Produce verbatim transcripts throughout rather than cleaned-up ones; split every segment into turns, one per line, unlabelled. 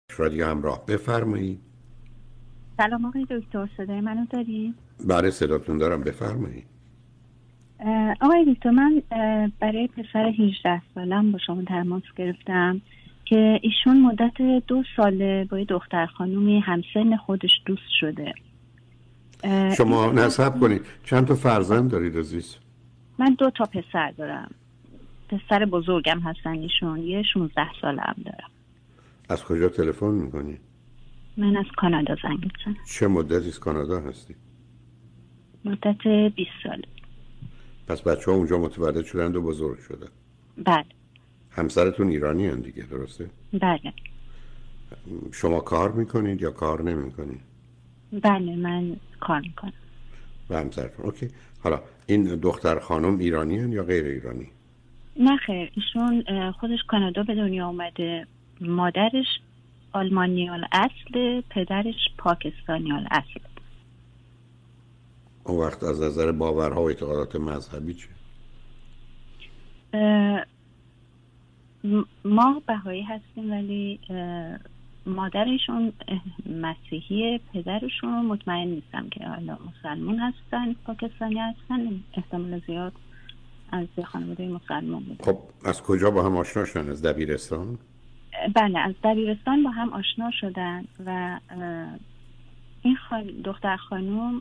رادیو همراه، بفرمایید.
سلام آقای دکتر، صدای منو داری؟
بله صداتون دارم، بفرمایید.
آقای دکتر، من برای پسر هجده سالم با شما تماس گرفتم که ایشون مدت دو ساله با دختر خانومی همسن خودش دوست شده.
شما نصب کنید چند تا فرزند دارید عزیز؟
من دو تا پسر دارم. پسر بزرگم هستن ایشون، یه شانزده ساله هم دارم.
از کجا تلفن میکنی؟
من از کانادا زنگ میزنم.
چه مدتی از کانادا هستی؟
مدت بیست ساله.
پس بچه ها اونجا متولد شدند و بزرگ شدن؟
بله.
همسرتون ایرانی هست دیگه، درسته؟
بله.
شما کار میکنید یا کار نمیکنید؟
بله من کار میکنم.
و همسرتون؟ اوکی. حالا این دختر خانم ایرانی هست یا غیر ایرانی؟
نه خیر، ایشون خودش کانادا به دنیا اومده. مادرش آلمانی الاصل، پدرش پاکستانی الاصل.
اون وقت از نظر باورها و اعتقادات مذهبی چه؟
ما بهایی هستیم ولی مادرشون مسیحی، پدرشون مطمئن نیستم که حالا مسلمان هستن پاکستانی هستن، احتمال زیاد از خانواده مسلمان بودن.
خب از کجا با هم آشنا شدن؟ از دبیرستان؟
بله از دبیرستان با هم آشنا شدن و این خان... دختر خانوم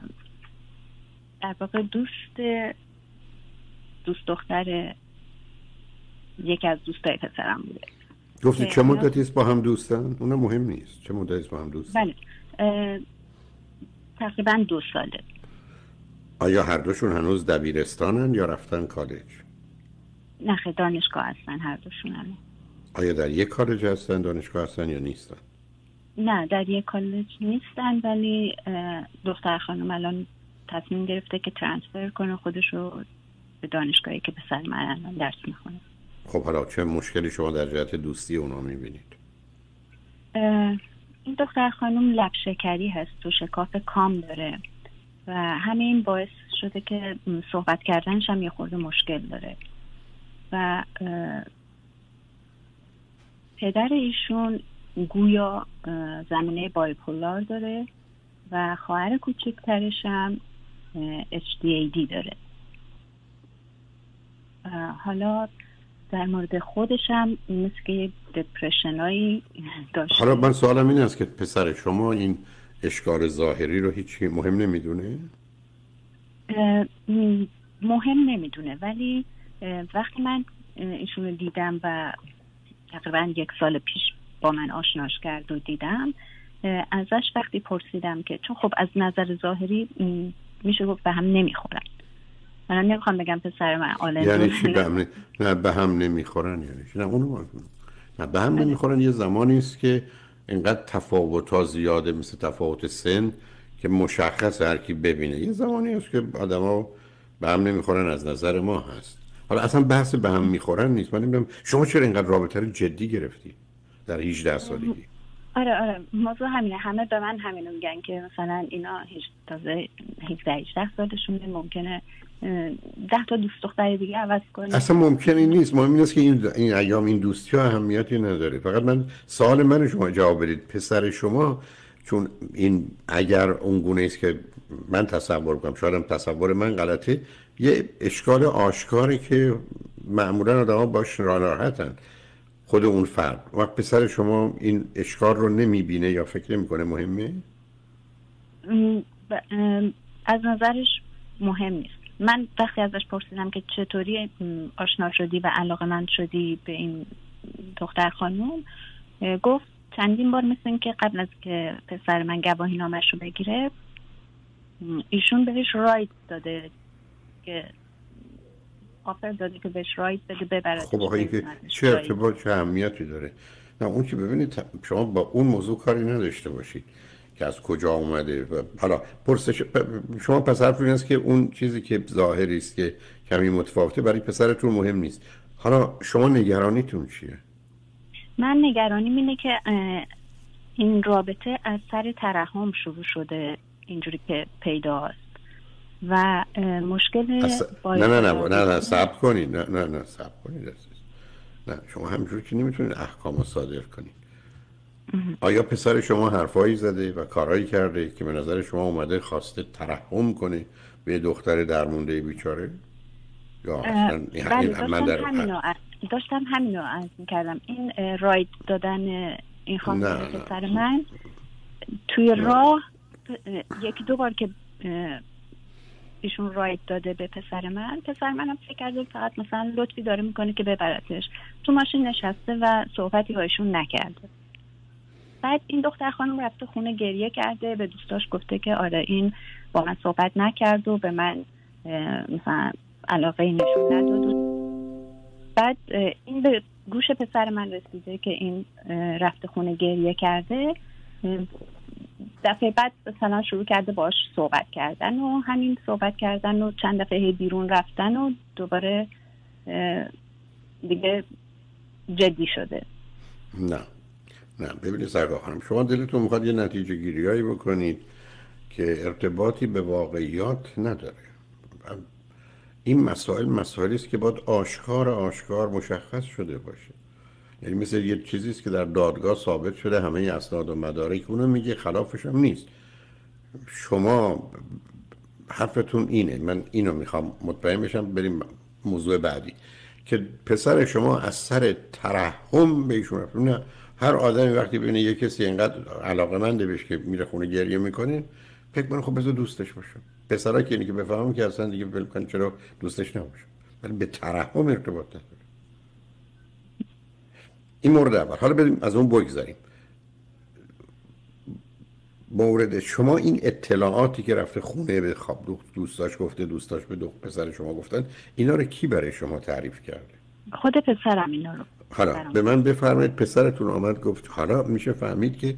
در واقع دوست دوست دختر یکی از دوستای پسرم بوده.
گفتی چه مدتی است با هم دوستن؟ اونم مهم نیست. چه مدتی است با هم دوستن؟
بله تقریبا دو ساله.
آیا هر دوشون هنوز دبیرستانن یا رفتن کالج؟
نه خیلی دانشگاه هستن هر دوشون هم.
آیا در یک کالج هستن، دانشگاه هستن یا نیستن؟
نه در یک کالج نیستن ولی دختر خانم الان تصمیم گرفته که ترانسفر کنه خودشو به دانشگاهی که پسر من الان درس میخونه.
خب حالا چه مشکلی شما در جهت دوستی اونا میبینید؟
این دختر خانم لب شکری هست، تو شکاف کام داره و همین باعث شده که صحبت کردنش هم یه خورده مشکل داره و پدر ایشون گویا زمینه بایپولار داره و خواهر کوچکترش هم اچ دی ای دی داره. حالا در مورد خودش هم مثل که دپرشنایی داشته.
حالا من سوالم این است که پسر شما این اشکال ظاهری رو هیچی مهم نمیدونه؟
مهم نمیدونه ولی وقتی من ایشون رو دیدم و تقریبا یک سال پیش با من آشناش کرد و دیدم ازش وقتی پرسیدم که چون خب از نظر ظاهری میشه گفت به هم نمیخورن. من نمیخوام بگم پسر من آلن
یعنی چی به هم نه به هم نمیخورن؟ یعنی چی؟ نه اونو نه به هم نمیخورن. یه زمانی است که اینقدر تفاوت‌ها زیاده مثل تفاوت سن که مشخص هر کی ببینه. یه زمانی است که آدما به هم نمیخورن از نظر ما هست. حالا اصلا بحث به هم میخورن نیست. من نمیدونم شما چرا اینقدر رابطه رو جدی گرفتی در هجده سالگی؟
آره آره موضوع همینه. همه به من همینو میگن که مثلا اینا تازه هجده هجده سالشونه، ممکنه ده تا دوست دختر دیگه عوض کنه.
اصلا ممکنه نیست. مهم این است که این این ایام این دوستی ها اهمیتی نداره. فقط من سوال من شما جواب بدید. پسر شما چون این اگر اون گونه است که من تصور کنم، شاید هم تصور من غلطه، یه اشکال آشکاری که معمولا آدم‌ها باش ناراحتن خود اون فرد. وقت پسر شما این اشکال رو نمیبینه یا فکر نمی‌کنه مهمه؟
از نظرش مهم نیست. من وقتی ازش پرسیدم که چطوری آشنا شدی و علاقه‌مند شدی به این دختر خانم، گفت چندین بار مثل این که قبل از که پسر من گواهی نامش رو بگیره ایشون بهش رایت داده که آفر داده که بهش رایت بده ببره.
خب آخه که چه ارتباط چه اهمیتی داره؟ نه اون که ببینید شما با اون موضوع کاری نداشته باشید که از کجا اومده. و حالا پرسش شما پس حرف این است که اون چیزی که ظاهری است که کمی متفاوته برای پسرتون مهم نیست. حالا شما نگرانیتون چیه؟
من نگرانیم اینه که این رابطه از سر ترحم شروع شده اینجوری که پیداست و مشکل
اصلا... نه نه نه نه نه صبر کنید. نه نه نه صبر کنید عزیز. نه شما همینجوری که نمیتونید احکام رو صادر کنید. آیا پسر شما حرفایی زده و کارایی کرده که به نظر شما اومده خواسته ترحم کنه به دختر درمونده بیچاره؟ یا اصلا
بله داشتم همینو داشتم همینو عرض می‌کردم. این راید دادن این خانم پسر من توی راه یکی دو بار که ایشون راید داده به پسر من، پسر منم فکر کرده فقط مثلا لطفی داره میکنه که ببرتش، تو ماشین نشسته و صحبتی با ایشون نکرده. بعد این دختر خانم رفته خونه گریه کرده، به دوستاش گفته که آره این با من صحبت نکرد و به من مثلا علاقه نشون نداد. بعد این به گوش پسر من رسیده که این رفته خونه گریه کرده. دفعه بعد مثلا شروع کرده باش صحبت کردن و همین صحبت کردن و چند دفعه بیرون رفتن و دوباره دیگه جدی شده.
نه نه ببینید سرکار خانم، شما دلتون میخواد یه نتیجه گیریایی بکنید که ارتباطی به واقعیات نداره. این مسائل مسائلی است که باید آشکار آشکار مشخص شده باشه. یعنی مثل یه چیزی است که در دادگاه ثابت شده، همه اسناد و مدارک اونو میگه، خلافش هم نیست. شما حرفتون اینه، من اینو میخوام مطمئن بشم. بریم موضوع بعدی که پسر شما از سر ترحم به ایشون رفت. نه، هر آدمی وقتی ببینه یه کسی اینقدر علاقه‌منده بهش که میره خونه گریه میکنه، فکر کنه خب بذار دوستش باشه. پسرا که اینی که بفهمم که اصلا دیگه ول کن، چرا دوستش نباشه، ولی به ترحم ارتباط نداره. این مورد اول. حالا بریم از اون بگذاریم. مورد شما، این اطلاعاتی که رفته خونه به خواب دوستاش گفته، دوستاش به دو پسر شما گفتن، اینا رو کی برای شما تعریف کرده؟
خود پسرم اینا رو.
حالا
پسرم.
به من بفرمایید پسرتون آمد گفت. حالا میشه فهمید که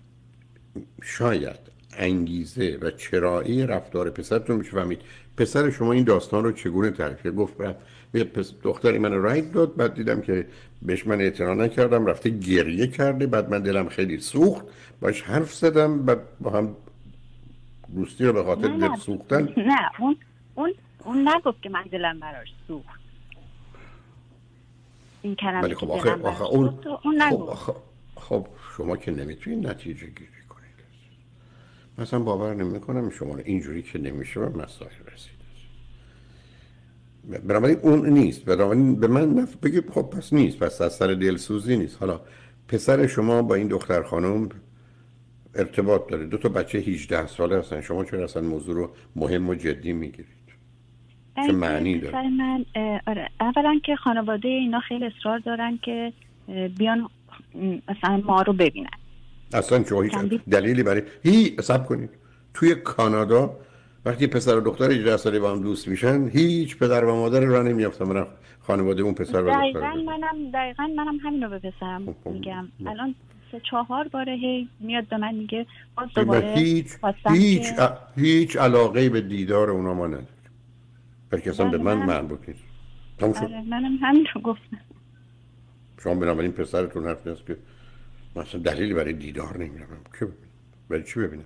شاید انگیزه و چرایی رفتار پسرتون، میشه فهمید پسر شما این داستان رو چگونه تعریف کرد. گفت دختری من راید داد، بعد دیدم که بهش من اعتنا نکردم، رفته گریه کرده، بعد من دلم خیلی سوخت، باش حرف زدم، بعد با هم دوستی رو به خاطر دل سوختن.
نه اون اون اون نگفت که من دلم براش سوخت. این کلمه
خب آخه آخه اون
اون
خب, آخه خب شما که نمیتونید نتیجه گیری کنید. مثلا باور نمیکنم شما اینجوری که نمیشه به مسائل رسید. بنابراین اون نیست. بنابراین به من نف... بگید خب پس نیست، پس از سر دلسوزی نیست. حالا پسر شما با این دختر خانم ارتباط داره، دو تا بچه هجده ساله هستن، شما چرا اصلا موضوع رو مهم و جدی میگیرید؟ چه معنی داره؟
پسر من آره، اولا که خانواده اینا خیلی اصرار دارن که بیان مثلا ما رو ببینن.
اصلا شما هیچ دلیلی برای هی حساب کنید توی کانادا وقتی پسر و دختر هجده ساله با هم دوست میشن، هیچ پدر و مادر را نمیافتن برن خانواده اون پسر و دختر.
دقیقاً منم دقیقاً منم همینو به پسرم میگم. الان سه چهار باره هی میاد به من میگه باز دوباره
هیچ هیچ ا... هیچ علاقه به دیدار اونا ما نداریم. بلکه اصلا به من مربوط نیست.
آره منم همین رو گفتم.
شما بنابراین پسرتون حرف نیست که مثلا دلیلی برای دیدار نمیارم که ببینم. برای چی ببینم؟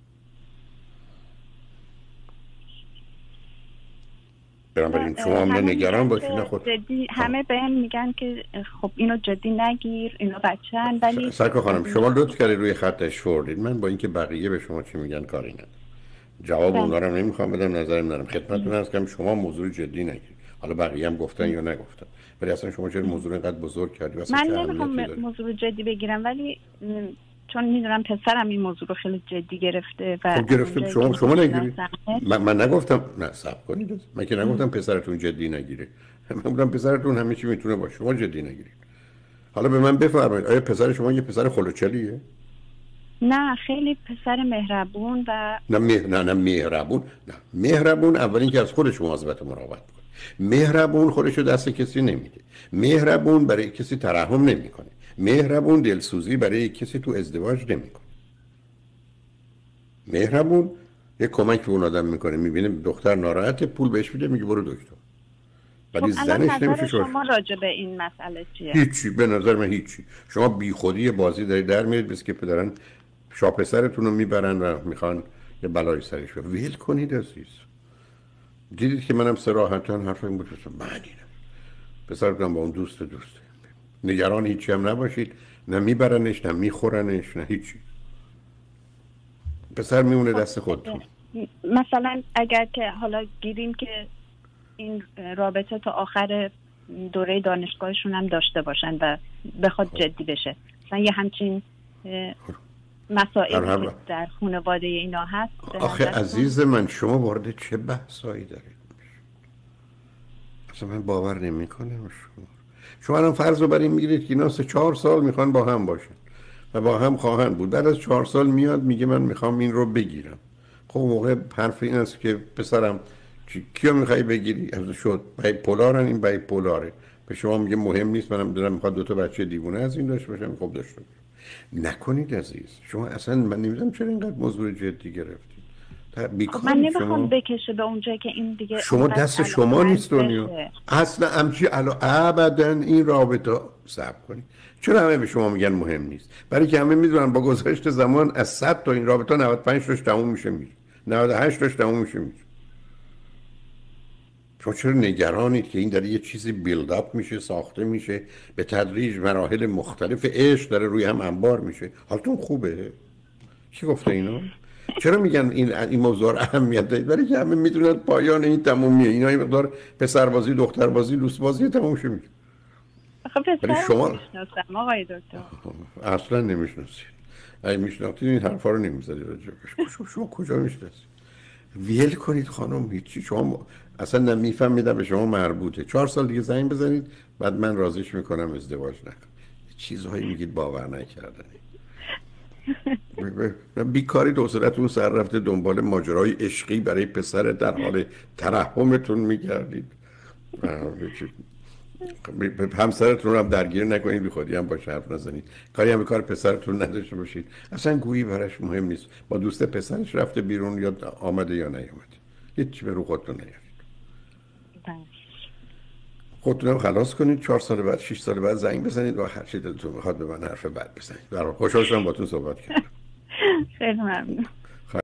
بنابراین شما هم نگران باشید. نه خود
جدی همه بهم میگن که خب اینو جدی نگیر، اینا بچه‌ن. ولی
سرکار خانم شما لطف کردید روی خطش فوردید. من با اینکه بقیه به شما چی میگن کاری ندارم. جواب اونا رو نمیخوام بدم، نظرم ندارم. خدمتتون هست که شما موضوع جدی نگیرید. حالا بقیه هم گفتن یا نگفتن، ولی اصلا شما چرا موضوع رو اینقدر بزرگ کردید؟
من نمیخوام موضوع جدی بگیرم، ولی چون میدونم پسرم این موضوع رو خیلی جدی گرفته و
خب گرفته. شما شما نگیرید. من, من نگفتم نه صبر کنید. من که نگفتم پسرتون جدی نگیره. من گفتم پسرتون همه چی میتونه باشه، شما جدی نگیرید. حالا به من بفرمایید آیا پسر شما یه پسر خلوچلیه؟
نه خیلی پسر مهربون و
نه مه... نه نه مهربون نه مهربون اولین که از خودش مواظبت و مراقبت کنه. مهربون خودشو دست کسی نمیده. مهربون برای کسی ترحم نمیکنه. مهربون دلسوزی برای کسی تو ازدواج نمیکنه. مهربون یه کمک به اون آدم میکنه، میبینه دختر ناراحته پول بهش میده میگه برو دکتر. ولی
خب
زنش نمیشه.
شما راجع به این مسئله چیه؟
هیچی به نظر من هیچی. شما بیخودی بازی دارید در میارید بس که پدرن شاپسرتون رو میبرن و میخوان یه بلای سرش بیاد. ویل کنید عزیز. دیدید که منم صراحتاً حرفم بود. من دیدم پسرتون با اون دوست دوسته. نگران هیچی هم نباشید. نه میبرنش، نه میخورنش، نه هیچی. پسر میمونه دست خودتون.
مثلا اگر که حالا گیریم که این رابطه تا آخر دوره دانشگاهشون هم داشته باشن و بخواد جدی بشه، مثلا یه همچین مسائلی که در خانواده اینا هست.
آخه عزیز من شما وارد چه بحثایی دارید؟ اصلا من باور نمی کنم. شما شما الان فرض رو بر این میگیرید که اینا سه چهار سال میخوان با هم باشن و با هم خواهند بود. بعد از چهار سال میاد میگه من میخوام این رو بگیرم. خب موقع حرف این است که پسرم کیو میخوای بگیری؟ از شد بای پولارن، این بای پولاره. به شما میگه مهم نیست، منم دارم میخواد دو تا بچه دیوونه از این داشته باشم. خب داشته باشم. نکنید عزیز. شما اصلا من نمیدونم چرا اینقدر موضوع جدی گرفتید.
خب من نمیخوام بکشه به اونجایی که این دیگه
شما دست شما نیست دنیا. اصلا همچی الا ابدا این رابطه صبر کنید. چرا همه به شما میگن مهم نیست؟ برای که همه میدونن با گذشت زمان از صد تا این رابطه نود و پنج تاش تموم میشه میره، نود و هشت تاش تموم میشه میره. شما چرا نگرانید که این داره یه چیزی بیلد اپ میشه، ساخته میشه به تدریج، مراحل مختلف عشق داره روی هم انبار میشه؟ حالتون خوبه؟ کی گفته اینو؟ چرا میگن این این موضوع اهمیت داره؟ برای که همه میدونن پایان این تمومیه. اینا این مقدار پسربازی، دختربازی، لوسبازی تموم شه میشه.
خب پسر شما نمیشناسم آقای دکتر.
اصلا نمیشناسید. اگه میشناختید این حرفا رو نمیزدید راجعش. شما شما کجا میشناسید؟ ویل کنید خانم، هیچی. شما اصلا نمیفهمیدم به شما مربوطه. چهار سال دیگه زنگ بزنید بعد من راضیش میکنم ازدواج نکن. چیزهایی میگید باور نکردنی. بیکاری دوسرتون سر رفته دنبال ماجرای عشقی برای پسر در حال ترحمتون میگردید. همسرتون رو هم درگیر نکنید، بی خودی هم باشه حرف نزنید، کاری هم به کار پسرتون نداشته باشید. اصلا گویی براش مهم نیست با دوست پسرش رفته بیرون یا آمده یا نیامده. هیچ به رو خودتون نیارید. خودتون هم خلاص کنید. چهار سال بعد، شش سال بعد زنگ بزنید و هر چی دلتون میخواد به من حرف بعد بزنید. برای خوشحال شدم باهاتون صحبت کردم.
خیلی ممنون.